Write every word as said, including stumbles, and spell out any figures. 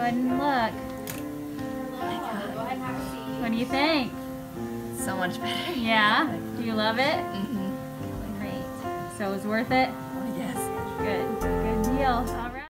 ahead and look. What do you think? So much better. Yeah? Do you love it? Mm-hmm. Great. So it was worth it? Yes. Good. Good deal. All right.